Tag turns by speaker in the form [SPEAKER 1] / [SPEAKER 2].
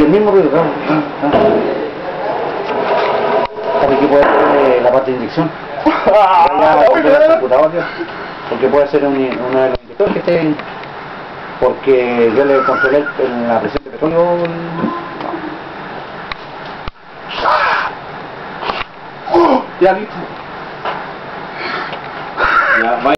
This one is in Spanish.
[SPEAKER 1] el mismo ruido, claro. Aquí puede ser la parte de inyección. Porque puede ser uno de los inyectores que esté, porque yo le controlé la presión de petróleo.
[SPEAKER 2] Ya listo. Ya,